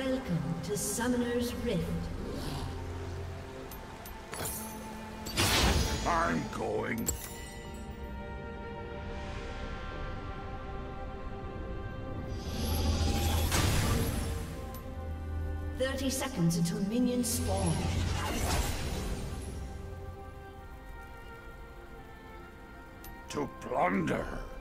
Welcome to Summoner's Rift. I'm going. "30 seconds until minions spawn. To plunder.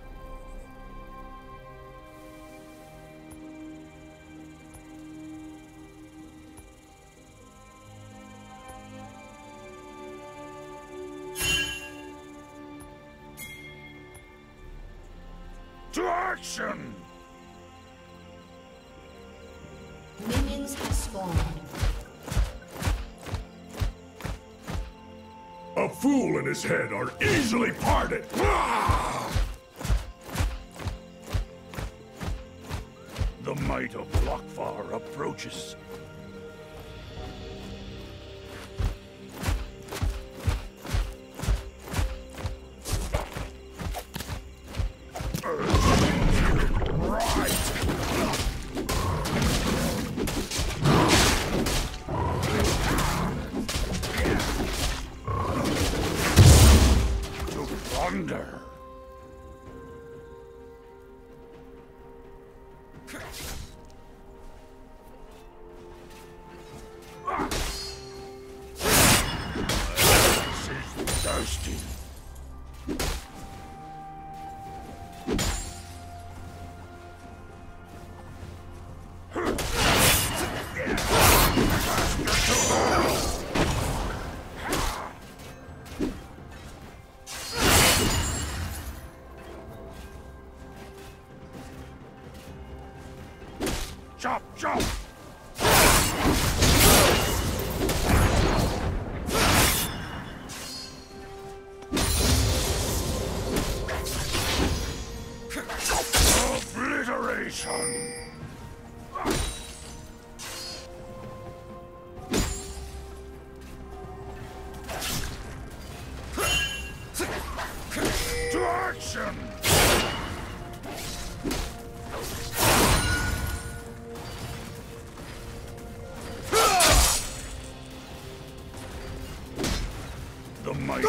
To action! Minions have spawned. A fool and his head are easily parted! Ah! The might of Lokfar approaches. Chop, chop! Obliteration! To action! The might.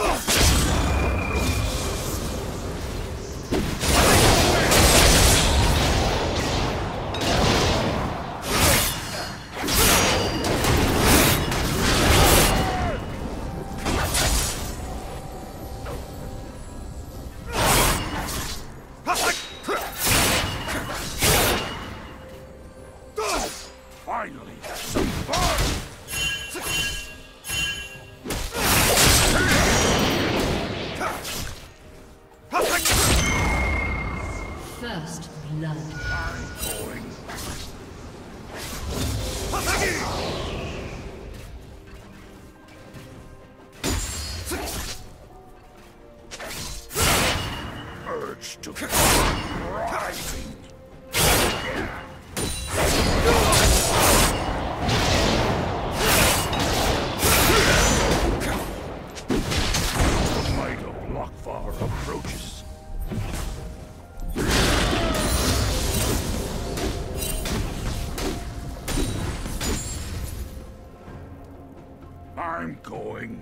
Finally, some fun! First blood. I'm going. Urge to rising. The might of Lokfar approaches. I'm going.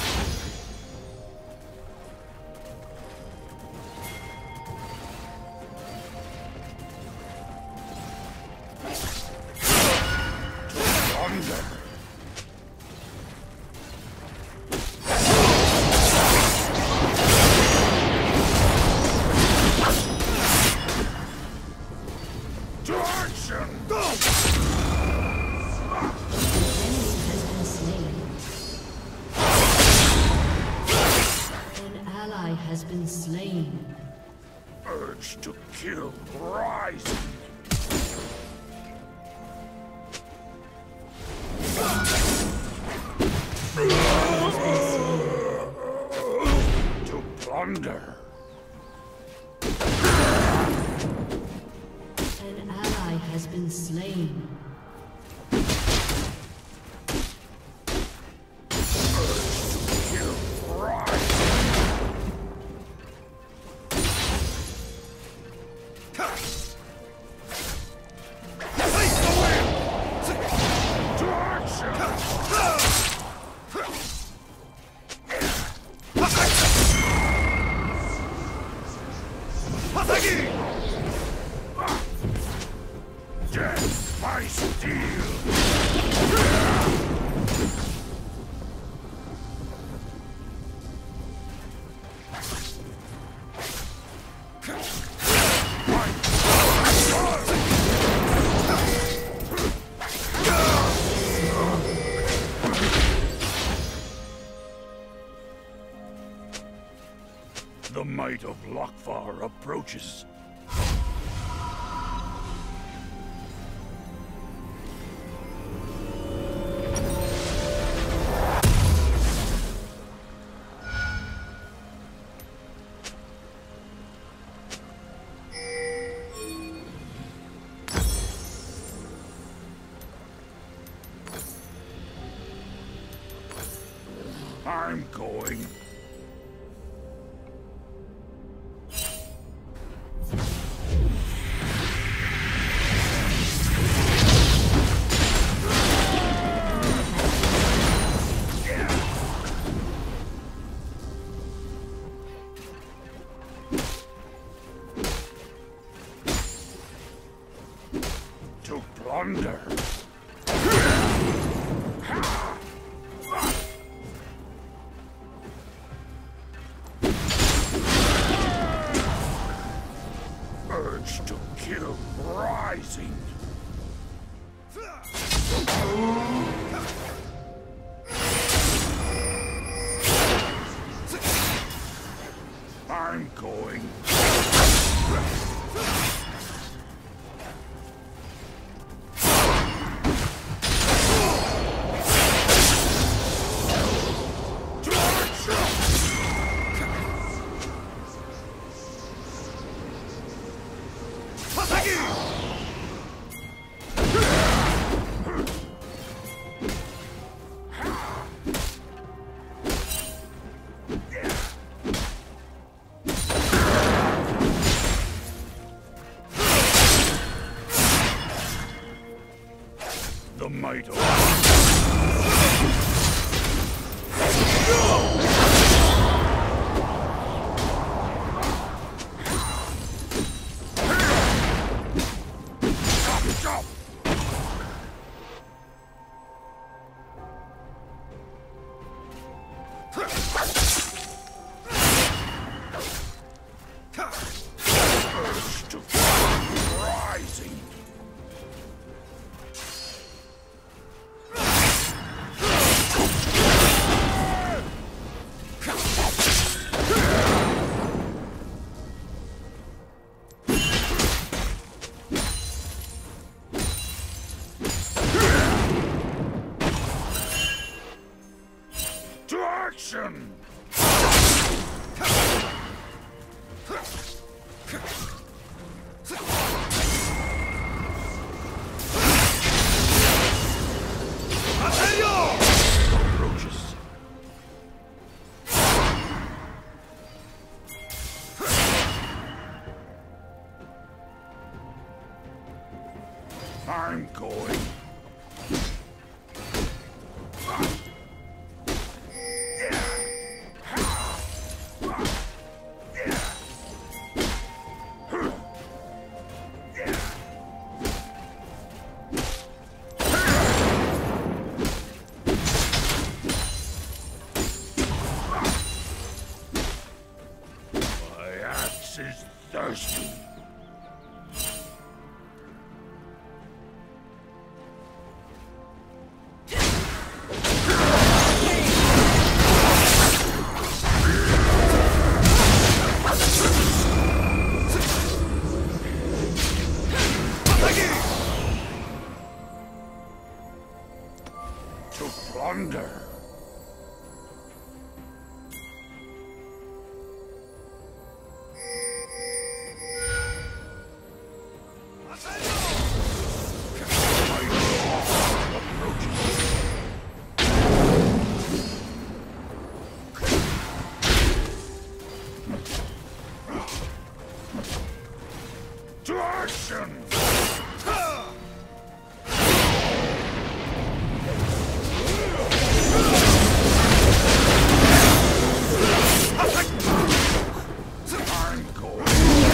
To plunder. To action! Has been slain. Urge to kill rising. To plunder. An ally has been slain. The might of Lokvar approaches. I'm going. To plunder. Urge to kill rising. I'm going. The might of rising. To action! Approaches. I'm going. Is thirsty. To plunder. To action! I'm going.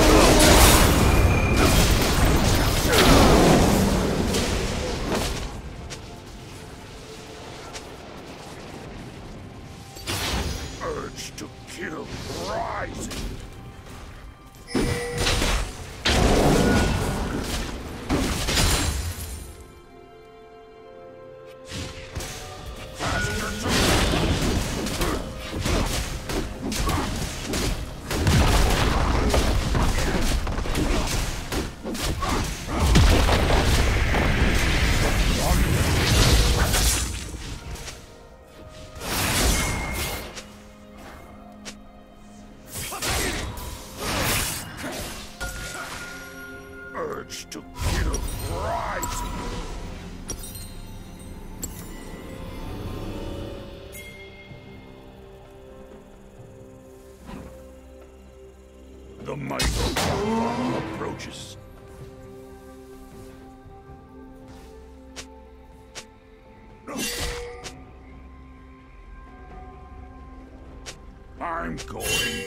Urge to kill rising. Faster to Urge to kill rising. The might of Olaf approaches. I'm going.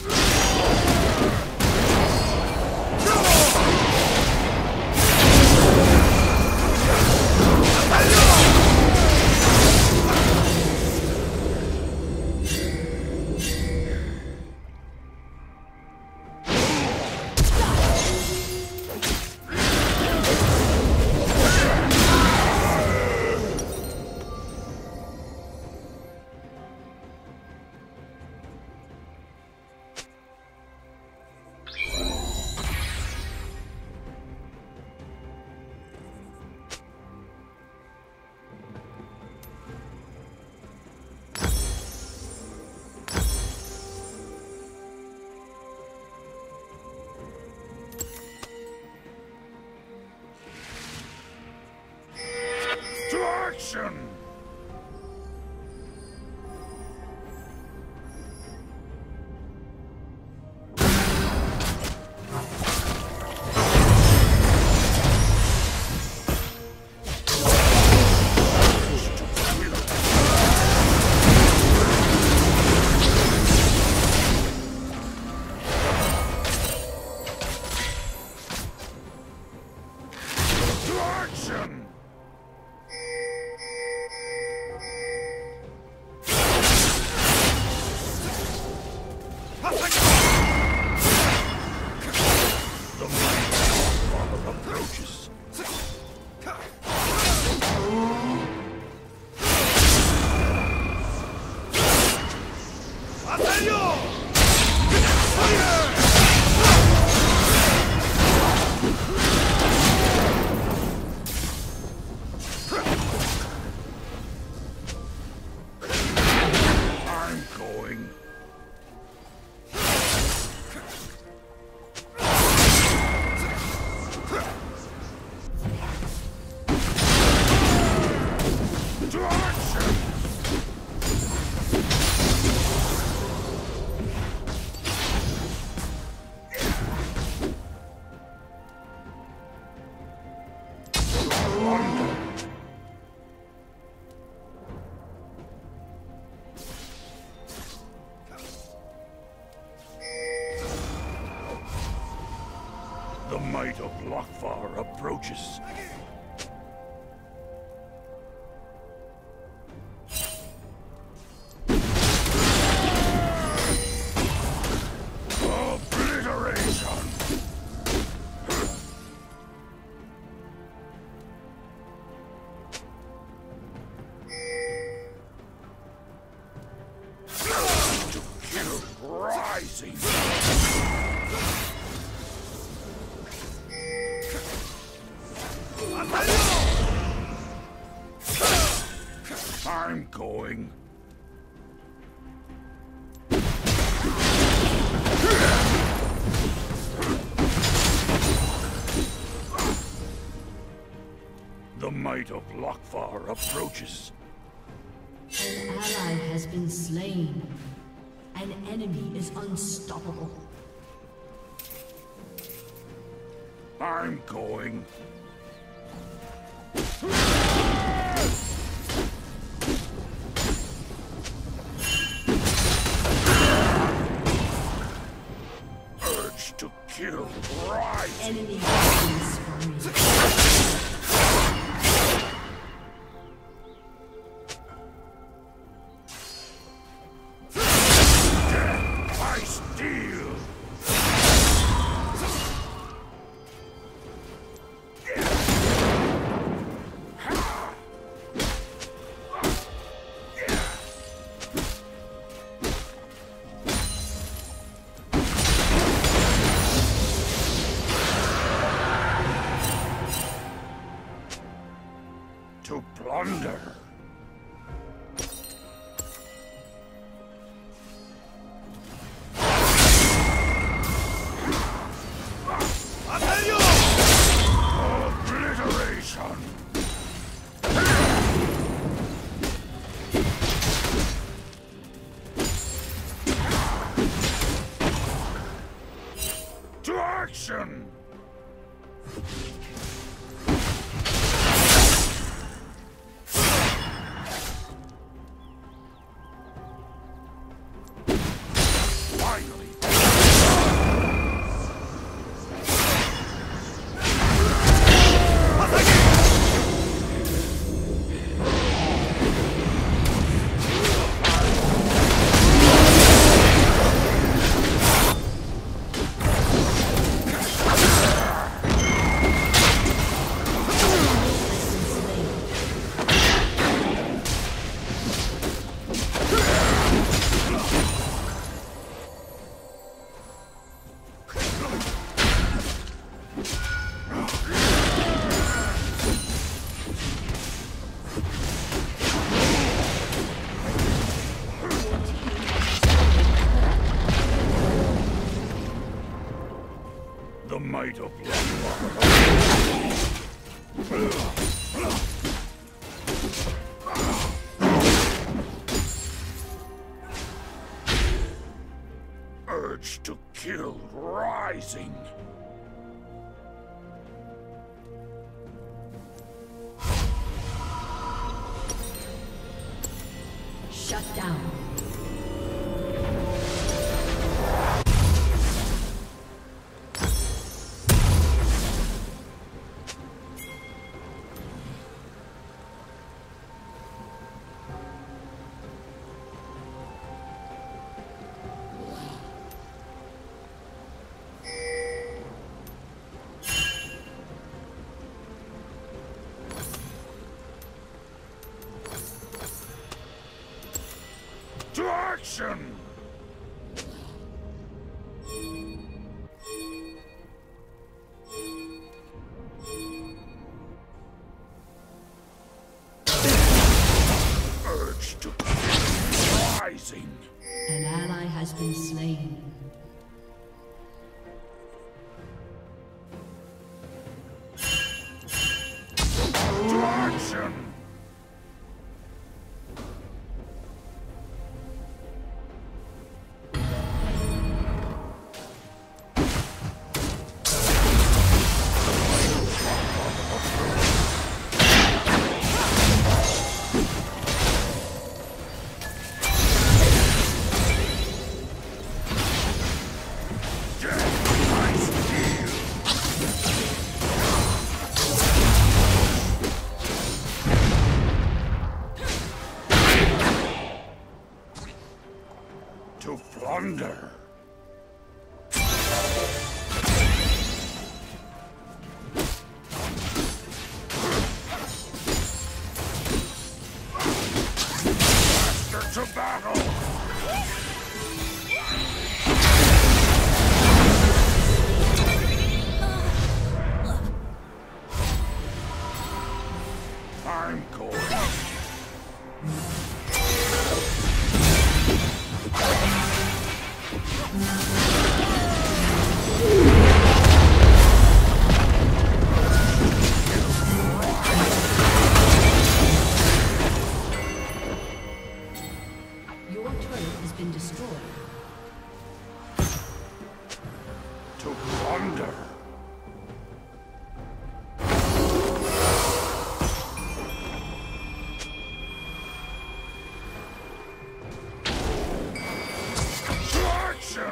To action! To action! The mighty Olaf approaches. I'm going. To action! The might of Lokvar approaches. Obliteration! To kill rising! I'm going. The might of Lokvar approaches. An ally has been slain. An enemy is unstoppable. I'm going. Urge to kill rise. Enemy has been slain. I steal. To plunder. action! Finally! The might of urge to kill rising. Shut down. To action! Urge to rising. An ally has been slain. To action! To plunder. Master to battle. I'm going. Your turret has been destroyed. To plunder. To action!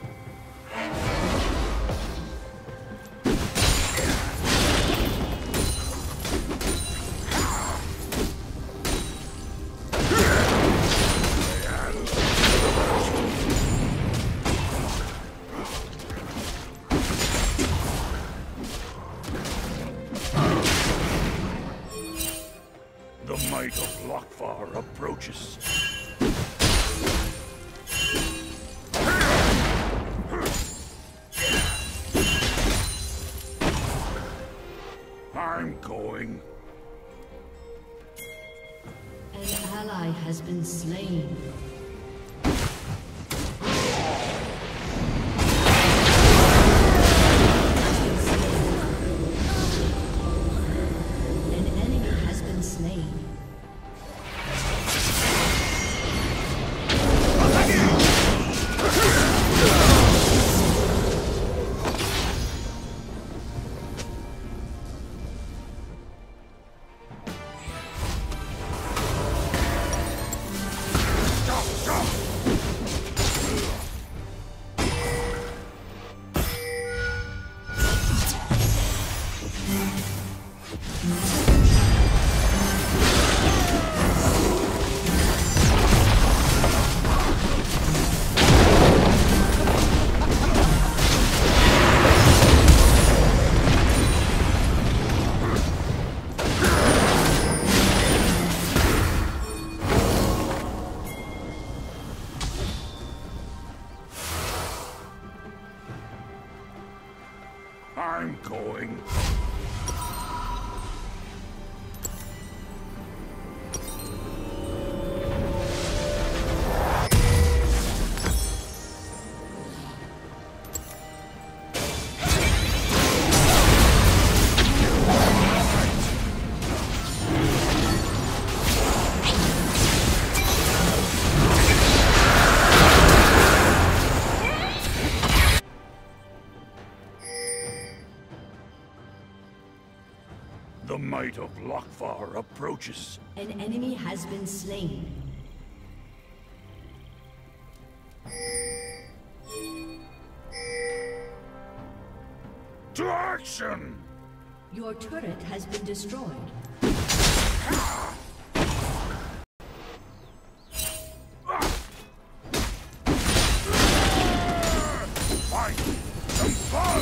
The might of Lokvar approaches. I'm going. An ally has been slain. An enemy has been slain. I'm going. The might of Lokvar approaches. An enemy has been slain. To action! Your turret has been destroyed. Fight! Some fun!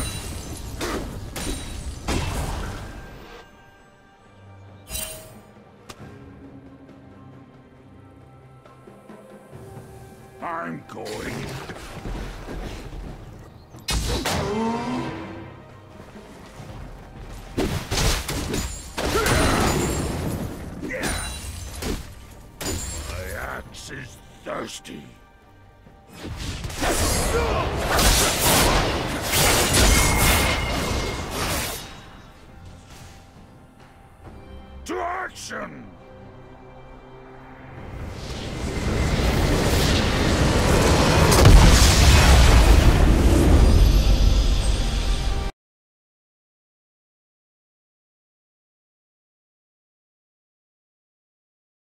I'm going. My axe is thirsty. To action!